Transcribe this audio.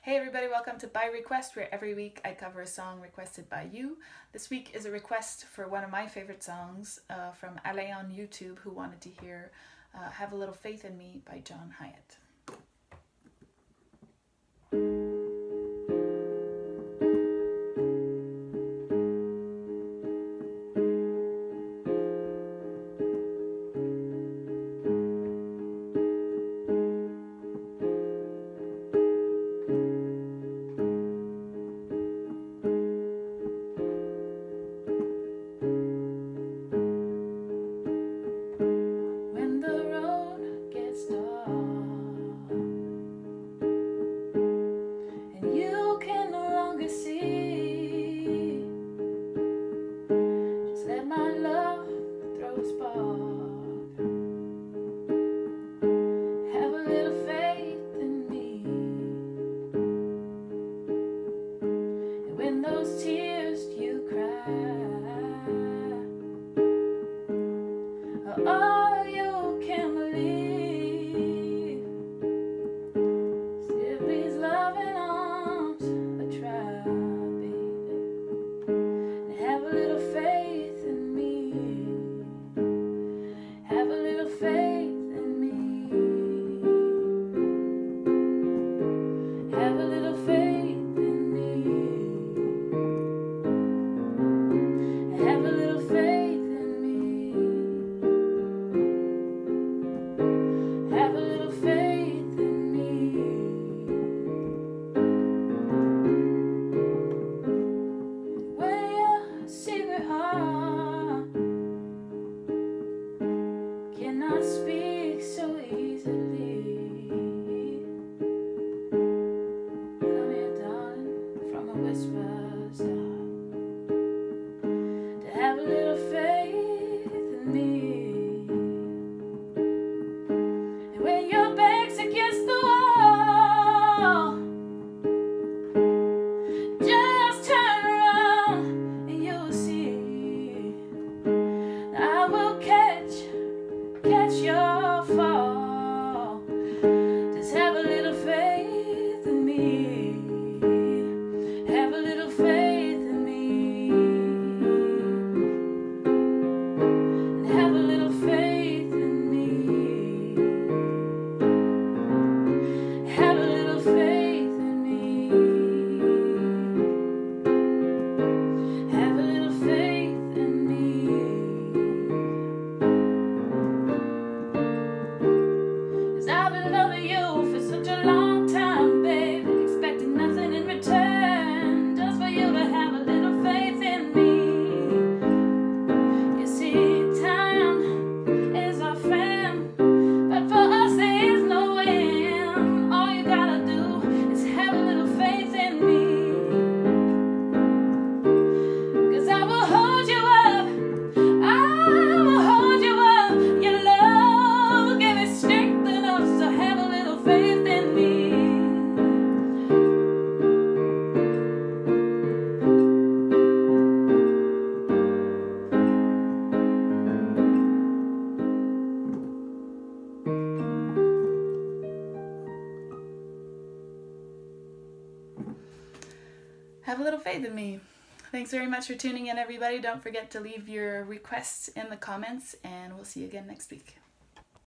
Hey everybody, welcome to By Request, where every week I cover a song requested by you. This week is a request for one of my favorite songs from Alain on YouTube, who wanted to hear Have a Little Faith in Me by John Hiatt. When those tears you cry, all you can believe, still these loving arms a try, baby, and have a little faith in me, have a little faith in me, have a little faith. Have a little faith in me. Have a little faith in me. When your secret heart cannot speak so easily, come here, darling, from a whisper start. Have a little faith in me. And when your back's against the wall, just turn around and you'll see I will catch your fall. Just have a little faith in me. Have a little faith in me. Have a little faith in me. Have a little faith in me. Have a little faith in me. 'Cause I've been loving you for such a long time, baby, expecting nothing in return, just for you to have a little faith in me. You see, have a little faith in me. Thanks very much for tuning in, everybody. Don't forget to leave your requests in the comments, and we'll see you again next week.